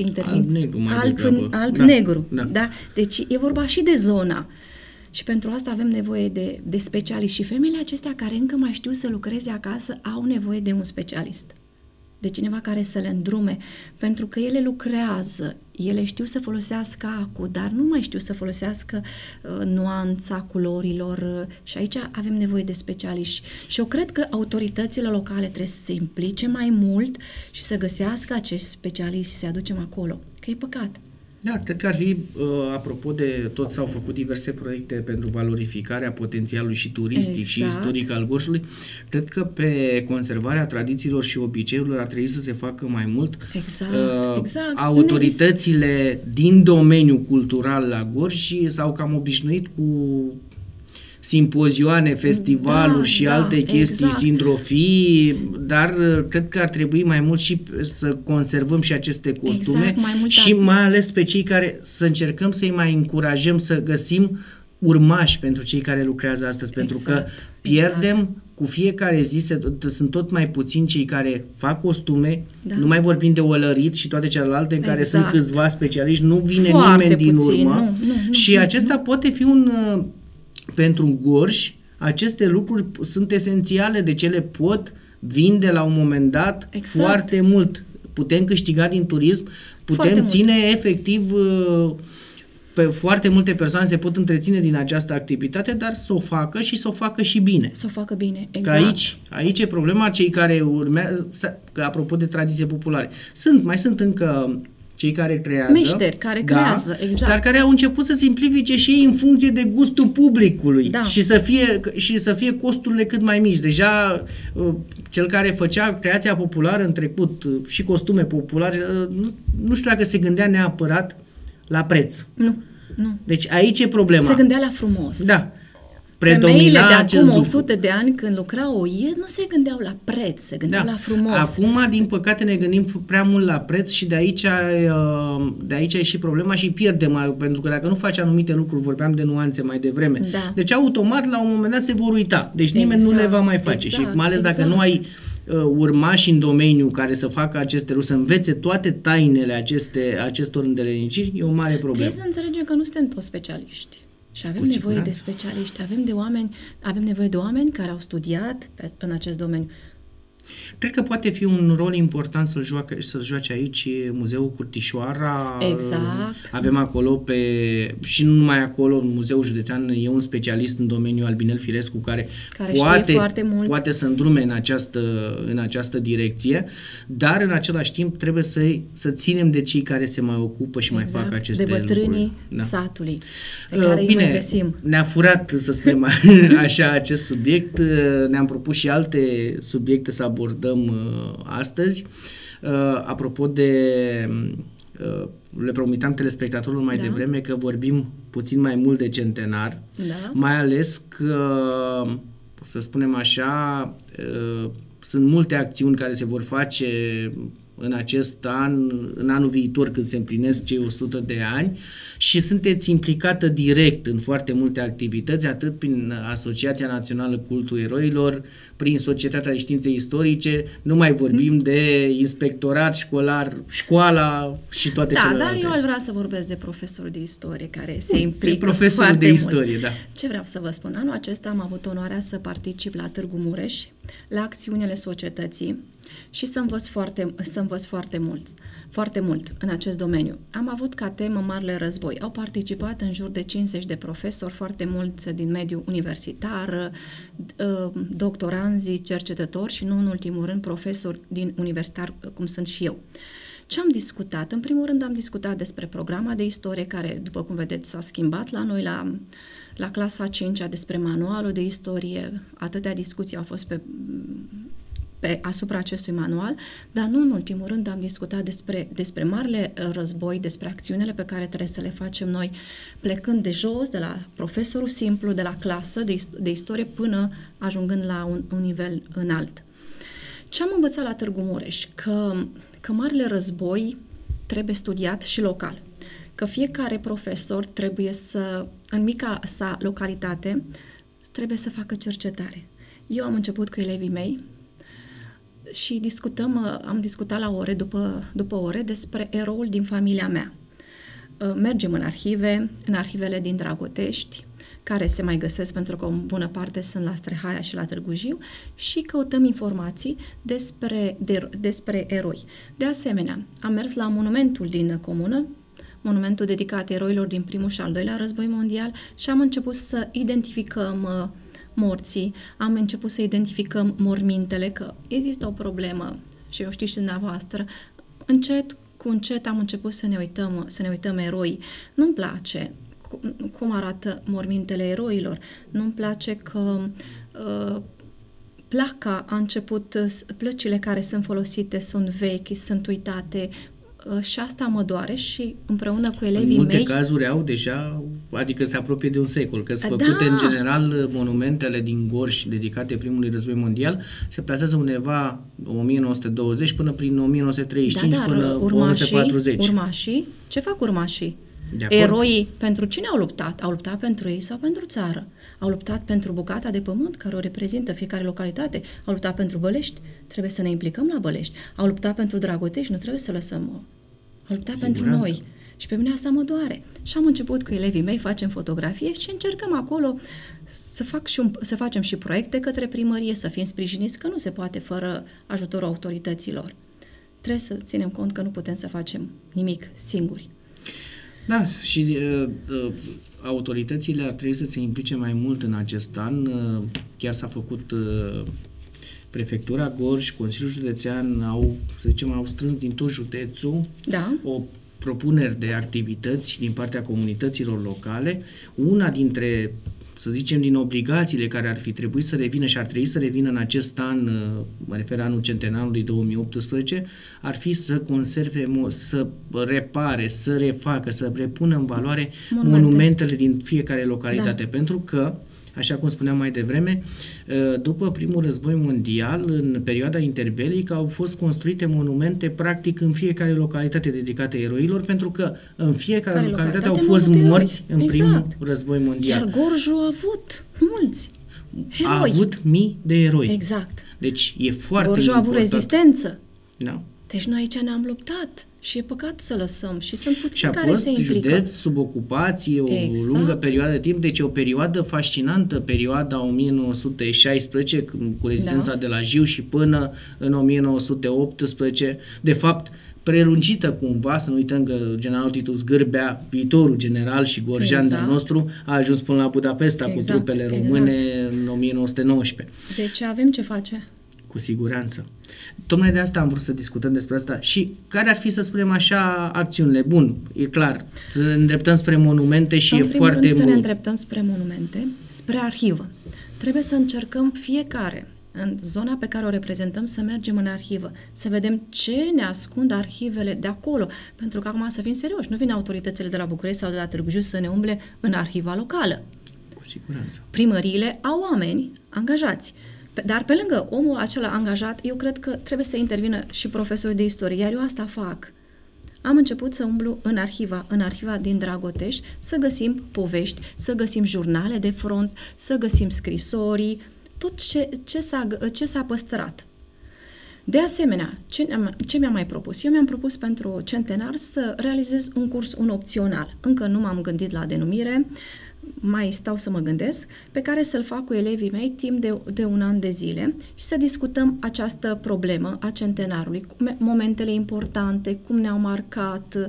Alb-negru. Da? Deci e vorba și de zona. Și pentru asta avem nevoie de specialiști. Și femeile acestea care încă mai știu să lucreze acasă au nevoie de un specialist. De cineva care să le îndrume, pentru că ele lucrează, ele știu să folosească acu, dar nu mai știu să folosească nuanța culorilor și aici avem nevoie de specialiști. Și eu cred că autoritățile locale trebuie să se implice mai mult și să găsească acești specialiști și să-i aducem acolo, că e păcat. Da, cred că ar fi, apropo de tot, s-au făcut diverse proiecte pentru valorificarea potențialului și turistic și istoric al Gorjului. Cred că pe conservarea tradițiilor și obiceiurilor ar trebui să se facă mai mult. Autoritățile din domeniul cultural la Gorj s-au cam obișnuit cu simpozioane, festivaluri și alte chestii, sindrofii, dar cred că ar trebui mai mult și să conservăm și aceste costume și mai ales pe cei care să încercăm să-i mai încurajăm să găsim urmași pentru cei care lucrează astăzi, pentru că pierdem cu fiecare zi, sunt tot mai puțini cei care fac costume, nu mai vorbim de olărit și toate celelalte în care sunt câțiva specialiști, nu vine nimeni din urmă. Și acesta poate fi pentru Gorj, aceste lucruri sunt esențiale, deci ele pot vinde la un moment dat foarte mult. Putem câștiga din turism, putem ține efectiv, foarte multe persoane se pot întreține din această activitate, dar să o facă și să o facă și bine. Să o facă bine, exact. Că aici e problema, cei care urmează, că apropo de tradiție populare, mai sunt încă cei care creează. Meșteri care creează, exact. Dar care au început să simplifice și ei în funcție de gustul publicului și să fie costurile cât mai mici. Deja cel care făcea creația populară în trecut și costume populare, nu știu dacă se gândea neapărat la preț. Nu. Deci aici e problema. Se gândea la frumos. Da. Femeile de acum 100 de ani când lucrau nu se gândeau la preț, se gândeau la frumos. Acum, din păcate, ne gândim prea mult la preț și de aici e și problema și pierdem, pentru că dacă nu faci anumite lucruri, vorbeam de nuanțe mai devreme, deci automat la un moment dat se vor uita. Deci nimeni nu le va mai face și mai ales dacă nu ai urmași în domeniu care să facă aceste lucruri, să învețe toate tainele acestor îndeleniciri, e o mare problemă. Trebuie să înțelegem că nu suntem toți specialiști. Și avem nevoie de specialiști, avem nevoie de oameni care au studiat în acest domeniu. Cred că poate fi un rol important să-l joace aici Muzeul Curtișoara. Exact. Avem acolo și nu numai acolo, în Muzeul Județean e un specialist în domeniul Albinel Firescu care poate să îndrume în această direcție, dar în același timp trebuie să ținem de cei care se mai ocupă și mai fac aceste lucruri. De bătrânii satului, pe care îi mai găsim. Ne-a furat, să spunem așa, acest subiect. Ne-am propus și alte subiecte să abordăm astăzi. Apropo de... le promitam telespectatorilor mai devreme că vorbim puțin mai mult de centenar, mai ales că, să spunem așa, sunt multe acțiuni care se vor face în acest an, în anul viitor când se împlinesc cei 100 de ani și sunteți implicată direct în foarte multe activități, atât prin Asociația Națională Cultul Eroilor, prin Societatea de Științe Istorice, nu mai vorbim de inspectorat școlar, școala și toate celelalte. Dar eu aș vrea să vorbesc de profesorul de istorie care se implică profesorul de istorie, mult. Ce vreau să vă spun? Anul acesta am avut onoarea să particip la Târgu Mureș, la acțiunile societății și să învăț foarte mult în acest domeniu. Am avut ca temă Marele Război. Au participat în jur de 50 de profesori, foarte mulți din mediul universitar, doctoranzi, cercetători și nu în ultimul rând profesori din universitar, cum sunt și eu. Ce am discutat? În primul rând am discutat despre programa de istorie care, după cum vedeți, s-a schimbat la noi la clasa a 5-a, despre manualul de istorie. Atâtea discuții au fost asupra acestui manual, dar nu în ultimul rând am discutat despre Marele Război, despre acțiunile pe care trebuie să le facem noi, plecând de jos, de la profesorul simplu, de la clasă de istorie, până ajungând la un nivel înalt. Ce am învățat la Târgu Mureș? Că Marele Război trebuie studiat și local. Că fiecare profesor trebuie în mica sa localitate, trebuie să facă cercetare. Eu am început cu elevii mei și am discutat la ore, după ore, despre eroul din familia mea. Mergem în arhivele din Dragotești, care se mai găsesc pentru că o bună parte sunt la Strehaia și la Târgu Jiu și căutăm informații despre eroi. De asemenea, am mers la monumentul din comună, monumentul dedicat eroilor din primul și al doilea război mondial și am început să identificăm morții, am început să identificăm mormintele, că există o problemă și eu știu și dumneavoastră, încet cu încet am început să ne uităm eroi. Nu-mi place cum arată mormintele eroilor, nu-mi place că placa a început, plăcile care sunt folosite sunt vechi, sunt uitate, și asta mă doare și împreună cu elevii mei... În multe cazuri au deja, adică se apropie de un secol, că sunt făcute în general monumentele din Gorj dedicate primului război mondial, se plasează undeva 1920 până prin 1935 până 1940. Urmașii, ce fac urmașii? Eroii pentru cine au luptat? Au luptat pentru ei sau pentru țară? Au luptat pentru bucata de pământ care o reprezintă fiecare localitate? Au luptat pentru Bălești? Trebuie să ne implicăm la Bălești. Au luptat pentru Dragotești? Nu trebuie să lăsăm. Au luptat pentru noi. Și pe mine asta mă doare. Și am început cu elevii mei, facem fotografie și încercăm acolo să facem și proiecte către primărie, să fim sprijiniți, că nu se poate fără ajutorul autorităților. Trebuie să ținem cont că nu putem să facem nimic singuri. Da, și autoritățile ar trebui să se implice mai mult în acest an. Chiar s-a făcut Prefectura Gorj, Consiliul Județean au strâns din tot județul o propuneri de activități din partea comunităților locale. Una dintre, să zicem, din obligațiile care ar fi trebuit să revină și ar trebui să revină în acest an, mă refer anul centenarului 2018, ar fi să conserve, să repare, să refacă, să repună în valoare monumentele din fiecare localitate. Pentru că, așa cum spuneam mai devreme, după primul război mondial, în perioada interbelică, au fost construite monumente practic în fiecare localitate dedicate eroilor, pentru că în fiecare localitate au fost morți în primul război mondial. Iar Gorjul a avut mulți eroi. A avut mii de eroi. Exact. Deci e foarte Gorjul a avut rezistență. Da. Deci noi aici ne-am luptat și e păcat să lăsăm și sunt puțini care care se implică. Și a fost județ sub ocupație o lungă perioadă de timp, deci o perioadă fascinantă, perioada 1916 cu rezistența de la Jiu și până în 1918, de fapt prelungită cumva, să nu uităm că generalul Titus Gârbea, viitorul general și gorjean de-al nostru, a ajuns până la Budapesta cu trupele române în 1919. Deci avem ce face. Cu siguranță. Tocmai de asta am vrut să discutăm despre asta. Și care ar fi, să spunem așa, acțiunile? Bun, e clar, să ne îndreptăm spre monumente și în e foarte mult. Să ne îndreptăm spre monumente, spre arhivă. Trebuie să încercăm fiecare, în zona pe care o reprezentăm, să mergem în arhivă, să vedem ce ne ascund arhivele de acolo. Pentru că acum, să fim serioși, nu vin autoritățile de la București sau de la Târgu Jiu să ne umble în arhiva locală. Cu siguranță. Primăriile au oameni angajați. Dar pe lângă omul acela angajat, eu cred că trebuie să intervină și profesorii de istorie, iar eu asta fac. Am început să umblu în arhiva din Dragotești, să găsim povești, să găsim jurnale de front, să găsim scrisorii, tot ce s-a păstrat. De asemenea, ce mi-am mai propus? Eu mi-am propus pentru centenar să realizez un opțional. Încă nu m-am gândit la denumire, mai stau să mă gândesc, pe care să-l fac cu elevii mei timp de un an de zile și să discutăm această problemă a centenarului, momentele importante, cum ne-au marcat,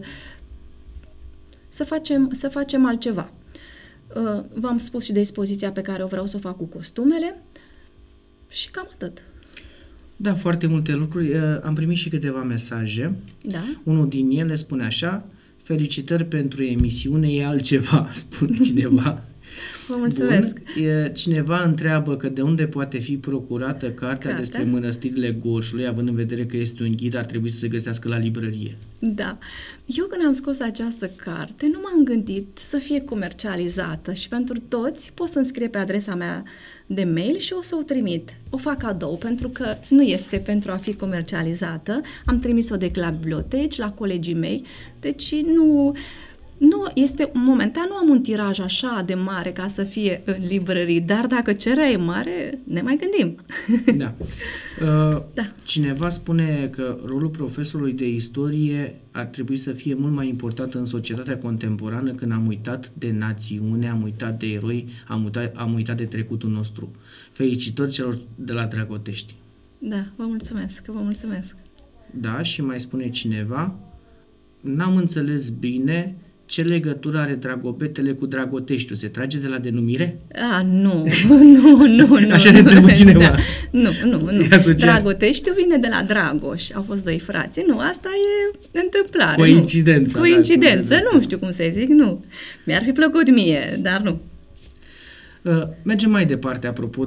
să facem altceva. V-am spus și de expoziția pe care o vreau să o fac cu costumele și cam atât. Da, foarte multe lucruri. Am primit și câteva mesaje. Da. Unul din ele spune așa: felicitări pentru emisiune, e altceva, spune cineva. Vă mulțumesc. Bun. Cineva întreabă că de unde poate fi procurată cartea despre mănăstirile Gorjului, având în vedere că este un ghid, ar trebui să se găsească la librărie. Da. Eu când am scos această carte, nu m-am gândit să fie comercializată și pentru toți pot să înscrie pe adresa mea de mail și o să o trimit. O fac cadou pentru că nu este pentru a fi comercializată. Am trimis-o de la biblioteci, la colegii mei, deci nu este, momentan nu am un tiraj așa de mare ca să fie în librării, dar dacă cererea e mare, ne mai gândim. Da. Cineva spune că rolul profesorului de istorie ar trebui să fie mult mai important în societatea contemporană, când am uitat de națiune, am uitat de eroi, am uitat de trecutul nostru. Felicitări celor de la Dragotești. Da, vă mulțumesc. Da, și mai spune cineva: n-am înțeles bine ce legătură are Dragobetele cu Dragoteștiul. Se trage de la denumire? Nu. Așa ne întrebă cineva. Da. Nu. Dragoteștiul vine de la Dragoș. Au fost doi frați. Nu, asta e întâmplare. Coincidență. Nu știu cum să zic, nu. Mi-ar fi plăcut mie, dar nu. Mergem mai departe, apropo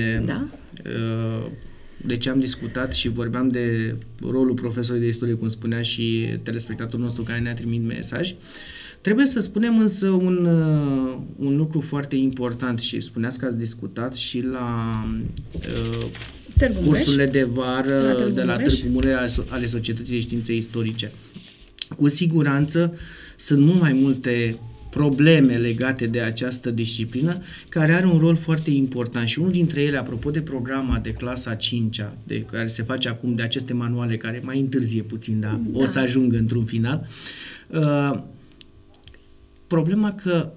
de ce am discutat și vorbeam de rolul profesorului de istorie, cum spunea și telespectatorul nostru care ne-a trimis mesaj. Trebuie să spunem însă un lucru foarte important și spuneați că ați discutat și la cursurile de vară de la Târgu Mureș ale Societății de Științe Istorice. Cu siguranță sunt mult mai multe probleme legate de această disciplină, care are un rol foarte important și unul dintre ele, apropo de programa de clasa 5-a, de care se face acum, de aceste manuale care mai întârzie puțin, dar o să ajungă într-un final, problema că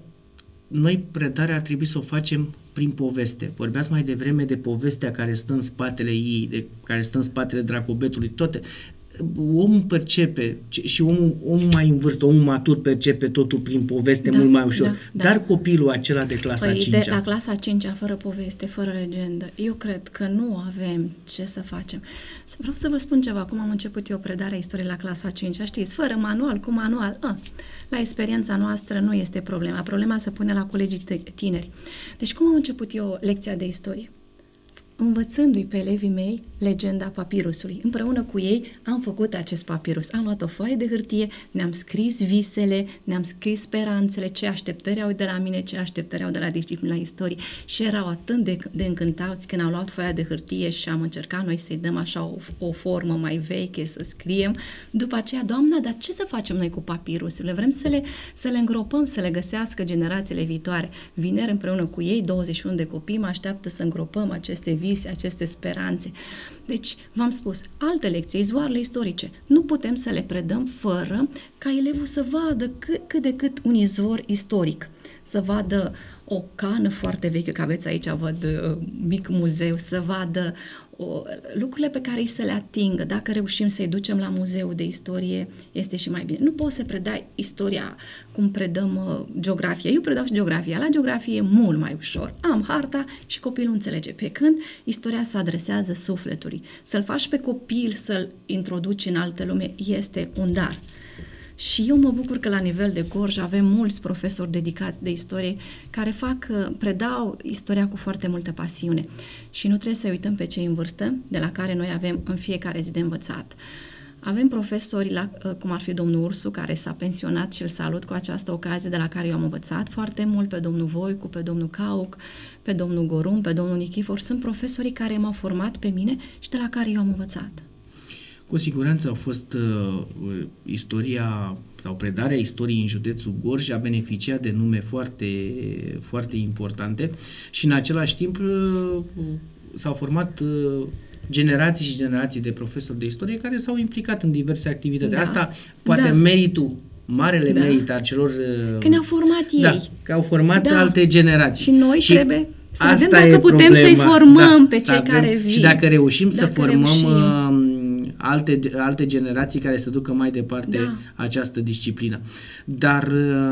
noi predarea ar trebui să o facem prin poveste. Vorbeați mai devreme de povestea care stă în spatele ei, care stă în spatele dracobetului, toate. Omul percepe și omul mai în vârstă, omul matur percepe totul prin poveste mult mai ușor. Dar copilul acela de clasa 5-a... De la clasa 5-a, fără poveste, fără legendă, eu cred că nu avem ce să facem. Vreau să vă spun ceva. Cum am început eu predarea istoriei la clasa 5-a, știți, fără manual, cu manual, la experiența noastră nu este problema. Problema se pune la colegii tineri. Deci cum am început eu lecția de istorie? Învățându-i pe elevii mei legenda papirusului. Împreună cu ei am făcut acest papirus. Am luat o foaie de hârtie, ne-am scris visele, ne-am scris speranțele, ce așteptări au de la mine, ce așteptări au de la disciplina istoriei și erau atât de încântați când au luat foaia de hârtie și am încercat noi să-i dăm așa o formă mai veche, să scriem. După aceea, Doamna, dar ce să facem noi cu papirusurile? Vrem să le îngropăm, să le găsească generațiile viitoare. Vineri împreună cu ei, 21 de copii, mă așteaptă să îngropăm aceste vise, aceste speranțe. Deci, v-am spus, alte lecții, izvoarele istorice, nu putem să le predăm fără ca elevul să vadă cât de cât un izvor istoric, să vadă o cană foarte veche, că aveți aici, văd mic muzeu, să vadă lucrurile pe care îi să le atingă. Dacă reușim să-i ducem la muzeul de istorie, este și mai bine. Nu poți să predai istoria cum predăm geografia. Eu predau și geografia. La geografie e mult mai ușor. Am harta și copilul înțelege. Pe când istoria se adresează sufletului. Să-l faci pe copil să-l introduci în altă lume este un dar. Și eu mă bucur că la nivel de Gorj avem mulți profesori dedicați de istorie care predau istoria cu foarte multă pasiune. Și nu trebuie să uităm pe cei în vârstă, de la care noi avem în fiecare zi de învățat. Avem profesori, cum ar fi domnul Ursu, care s-a pensionat și îl salut cu această ocazie, de la care eu am învățat foarte mult, pe domnul Voicu, pe domnul Cauc, pe domnul Gorum, pe domnul Nichifor. Sunt profesorii care m-au format pe mine și de la care eu am învățat. Cu siguranță a fost istoria sau predarea istoriei în județul Gorj a beneficiat de nume foarte, foarte importante și în același timp s-au format generații și generații de profesori de istorie care s-au implicat în diverse activități. Da. Asta poate meritul, marele merit al celor... Că ne-au format ei. Da, că au format alte generații. Și noi trebuie să vedem dacă putem să-i formăm pe cei care vin. Și dacă reușim să formăm alte generații care să ducă mai departe această disciplină. Dar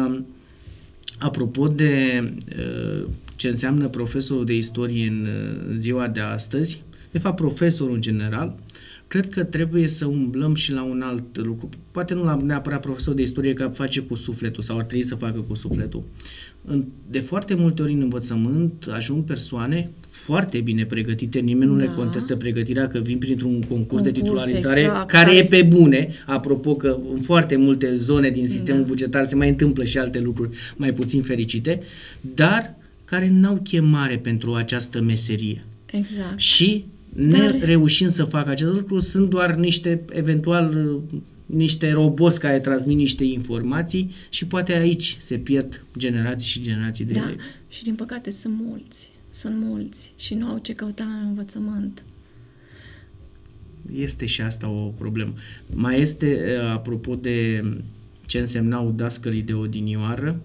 apropo de ce înseamnă profesorul de istorie în ziua de astăzi, de fapt profesorul în general, cred că trebuie să umblăm și la un alt lucru. Poate nu neapărat profesor de istorie că face cu sufletul sau ar trebui să facă cu sufletul. De foarte multe ori în învățământ ajung persoane foarte bine pregătite, nimeni nu le contestă pregătirea că vin printr-un concurs de titularizare care e pe bune, apropo că în foarte multe zone din sistemul bugetar se mai întâmplă și alte lucruri mai puțin fericite, dar care n-au chemare pentru această meserie. Exact. Și reușind să facă acest lucru, sunt doar niște roboți care transmit niște informații și poate aici se pierd generații și generații de elevi. Și din păcate sunt mulți și nu au ce căuta în învățământ. Este și asta o problemă. Mai este, apropo de ce însemnau dascălii de odinioară,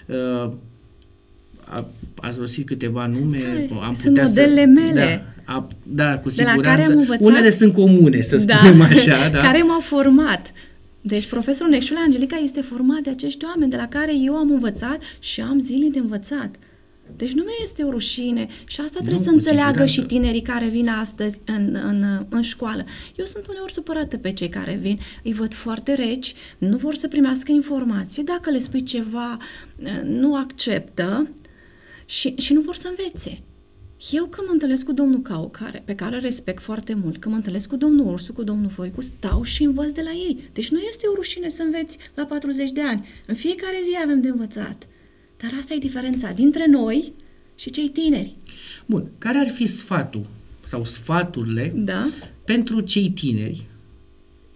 ați rosit câteva nume. Sunt modelele mele. Da, cu siguranță. Unele sunt comune, să spunem așa. Da. Care m-au format. Deci profesorul Necșule Angelica este format de acești oameni de la care eu am învățat și am zilnic de învățat. Deci nu mi este o rușine și asta trebuie să înțeleagă și tinerii care vin astăzi în școală. Eu sunt uneori supărată pe cei care vin, îi văd foarte reci, nu vor să primească informații, dacă le spui ceva nu acceptă și nu vor să învețe. Eu când mă întâlnesc cu domnul Cau, pe care îl respect foarte mult, când mă întâlnesc cu domnul Ursu, cu domnul Voicu, stau și învăț de la ei. Deci nu este o rușine să înveți la 40 de ani. În fiecare zi avem de învățat. Dar asta e diferența dintre noi și cei tineri. Bun. Care ar fi sfatul sau sfaturile pentru cei tineri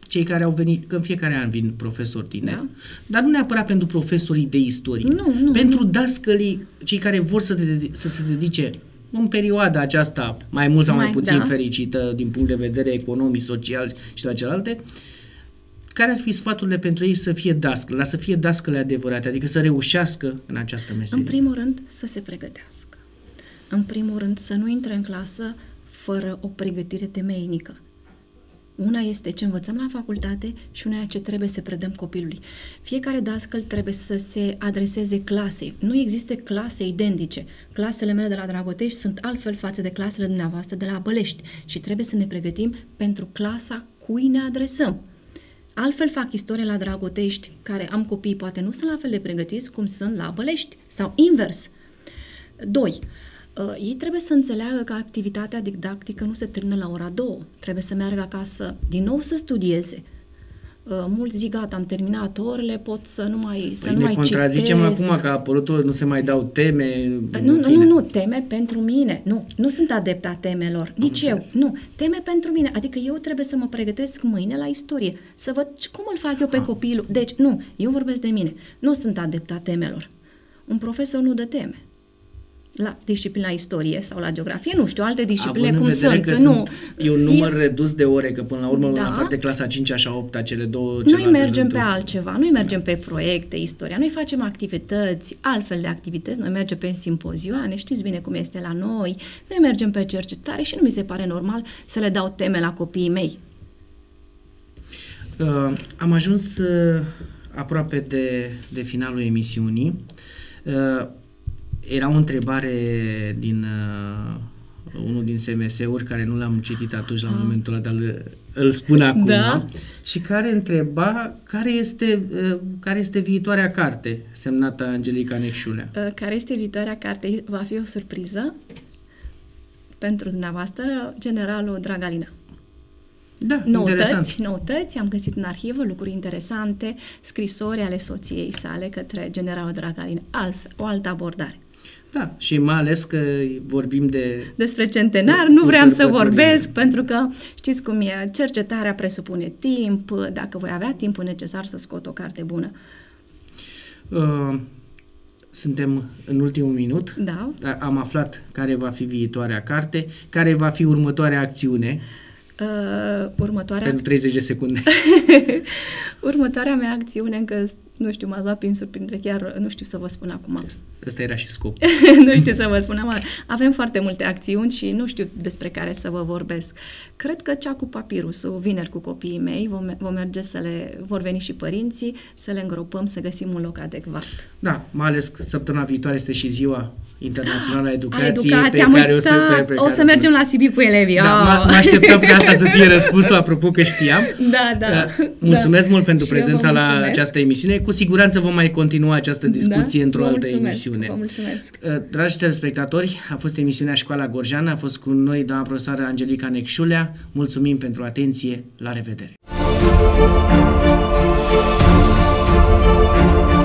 cei care au venit, că în fiecare an vin profesori tineri, Da. dar nu neapărat pentru profesorii de istorie, Nu, pentru dascălii, cei care vor să se dedice în perioada aceasta mai mult sau mai puțin fericită din punct de vedere economic, social și toate celelalte, care ar fi sfaturile pentru ei să fie dascăli, dar să fie dascăli adevărate, adică să reușească în această meserie? În primul rând, să se pregătească. În primul rând, să nu intre în clasă fără o pregătire temeinică. Una este ce învățăm la facultate și una e ce trebuie să predăm copilului. Fiecare dascăl trebuie să se adreseze clasei. Nu există clase identice. Clasele mele de la Dragotești sunt altfel față de clasele dumneavoastră de la Bălești și trebuie să ne pregătim pentru clasa cui ne adresăm. Altfel fac istorie la Dragotești, care am copii, poate nu sunt la fel de pregătiți cum sunt la Bălești, sau invers. 2. Ei trebuie să înțeleagă că activitatea didactică nu se termină la ora 2. Trebuie să meargă acasă din nou să studieze. Mulți zic, gata, am terminat orele, pot să nu mai ne contrazicem acum că a apărut, nu se mai dau teme. Nu, teme pentru mine. Nu sunt adepta temelor. Nici eu. Nu, teme pentru mine. Adică eu trebuie să mă pregătesc mâine la istorie, să văd cum îl fac eu pe copilul. Deci, nu, eu vorbesc de mine. Nu sunt adepta temelor. Un profesor nu dă teme. La disciplina istorie sau la geografie, nu știu, alte discipline cum sunt. E un număr redus de ore, că până la urmă, în afară de clasa 5-a și a 8-a, cele două... Noi mergem pe altceva, noi mergem pe proiecte, istoria, noi facem activități, altfel de activități, noi mergem pe simpozioane, știți bine cum este la noi mergem pe cercetare și nu mi se pare normal să le dau teme la copiii mei. Am ajuns aproape de finalul emisiunii. Era o întrebare din unul din SMS-uri care nu l-am citit atunci la momentul ăla, dar îl spun acum. Da. Și care întreba care este viitoarea carte semnată Angelica Necșulea. Care este viitoarea carte? Va fi o surpriză pentru dumneavoastră, generalul Dragalina. Da, interesant. Noutăți, am găsit în arhivă lucruri interesante, scrisori ale soției sale către generalul Dragalina. O altă abordare. Da, și mai ales că vorbim despre centenar, nu vreau să vorbesc, pentru că știți cum e, cercetarea presupune timp, dacă voi avea timpul necesar să scot o carte bună. Suntem în ultimul minut. Da. Am aflat care va fi viitoarea carte, care va fi următoarea acțiune. Pentru 30 de secunde. Următoarea mea acțiune, încă nu știu, m-a luat prin surprindere, chiar nu știu să vă spun acum. Ăsta era și scop. Nu știu să vă spun. Avem foarte multe acțiuni și nu știu despre care să vă vorbesc. Cred că cea cu papirusul, vineri cu copiii mei, vom merge vor veni și părinții, să le îngropăm, să găsim un loc adecvat. Da, mai ales că săptămâna viitoare este și Ziua Internațională a Educației. O să mergem la Sibiu cu elevii. Da, mă așteptam ca asta să fie răspunsul, apropo că știam. Da. Mulțumesc mult pentru prezența la această emisiune. Cu siguranță vom mai continua această discuție într-o altă emisiune. Vă mulțumesc. Dragi telespectatori, a fost emisiunea Școala Gorjeană, a fost cu noi doamna profesoară Angelica Necșulea. Mulțumim pentru atenție, la revedere!